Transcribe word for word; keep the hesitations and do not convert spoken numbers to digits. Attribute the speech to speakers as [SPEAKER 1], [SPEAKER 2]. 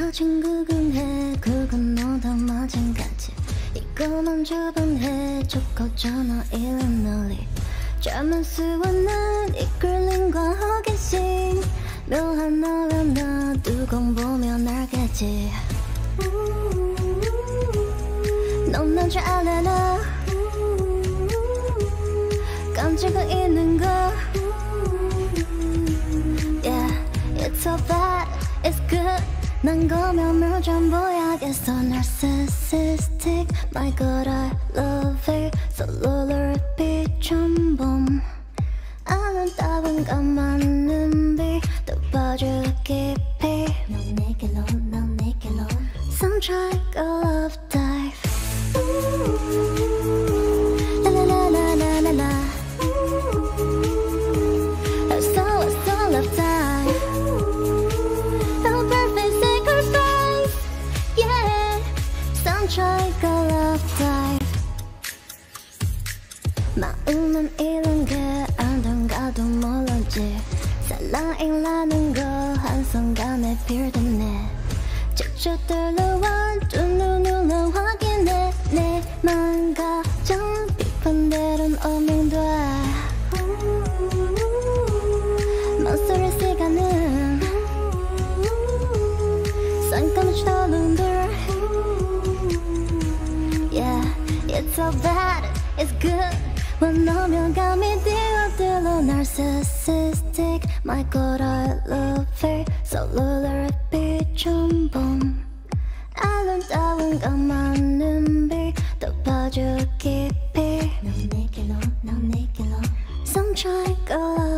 [SPEAKER 1] 친구 궁해 그건 너도 마찬가지 이거만 주문해 좋고잖아 Linglan Lily 젊은 수원은 이끌림과 호기심 묘한 너를 놔두고 보면 알겠지 넌 난 줄 알아나 깜찍고 있는 거 Yeah, it's so bad, it's good 난 거면 전부야겠어 narcissistic My God, I love it 솔로를 비춰봄 아름다운 까만 빛 또 봐줘 깊이 넌 내게로 넌 내게로 Some try a love dive 라라라라라라 I saw I saw love dive Oh perfect sacrifice Yeah Some try a love dive 마음은 이런 게 알던가도 몰랐지 사랑이라는 거 한순간에 필드네 직접 들러와 두 눈으로 확인해 내 맘 가정 비판대로는 오면 돼 맘소리 시간은 쌍꺼풀 떠오른들 Yeah, it's so bad, it's good 원하면 감이 뛰어들어 narcissistic My God, I love it 솔로를 비춰봄 아름다운 까만 빛 또 봐줘 깊이 넌 내게로 넌 내게로 Some try go